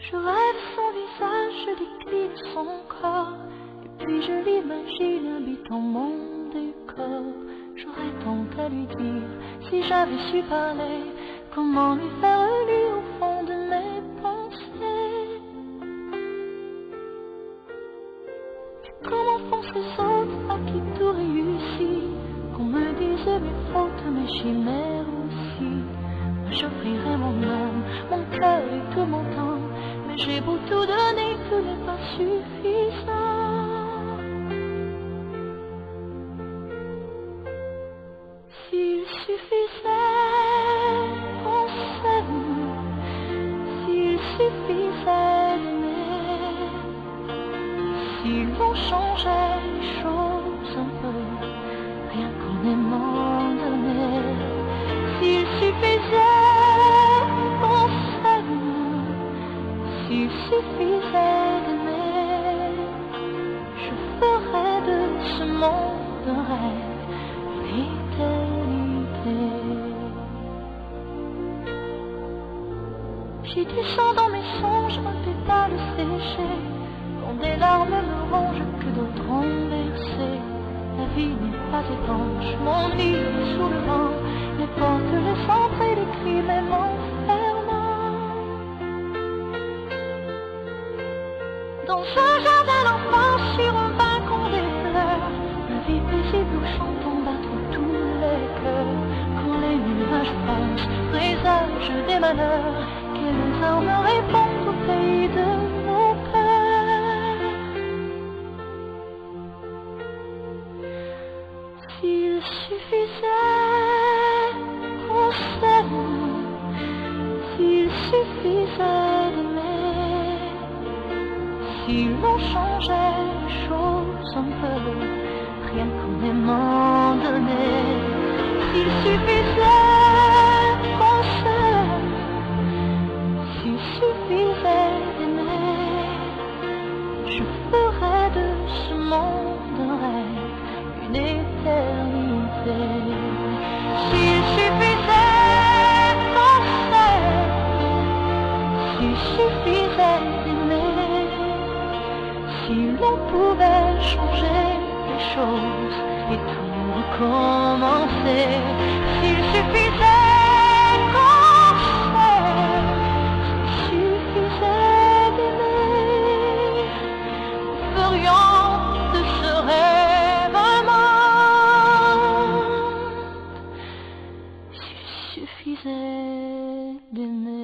Je rêve son visage, je décline son corps, et puis je l'imagine habitant mon décor. J'aurais tant à lui dire, si j'avais su parler, comment lui faire lire au fond de mes pensées. Mais comment font ces autres à qui tout réussit, qu'on me dise mes fautes, mes chimères aussi. J'offrirai mon âme, mon cœur et tout mon temps, mais j'ai beau tout donner, tout n'est pas suffisant. S'il suffisait qu'on s'aime, s'il suffisait d'aimer, si l'on changeait les choses un peu, rien qu'en aimant donner. S'il suffisait qu'on s'aime, s'il suffisait d'aimer, je ferais de ce monde un rêve, l'éternité. J'y descends dans mes songes un pétale séché, quand des larmes me rongent que d'autres ont versé. La vie n'est pas étanche, mon lit est sous le vent, les portes laissent entrer les cris même en fermant. Dans ce jardin d'enfance, sur un balcon des fleurs, la vie paisible où chantons battre tous les cœurs. Quand les nuages passent, présagent des malheurs, quelles armes répondent au pays de nos cœurs. S'il suffisait qu'on s'aime, s'il suffisait d'aimer, si l'on changeait les choses un peu, rien qu'en aimant donner. S'il suffisait qu'on s'aime, s'il suffisait d'aimer, je ferais de ce monde un rêve, une éternité. S'il suffisait qu'on s'aime, s'il suffisait d'aimer, si l'on pouvait changer les choses et tout recommencer. S'il suffisait qu'on s'aime, s'il suffisait d'aimer, nous ferions de ce rêve un monde. S'il suffisait d'aimer.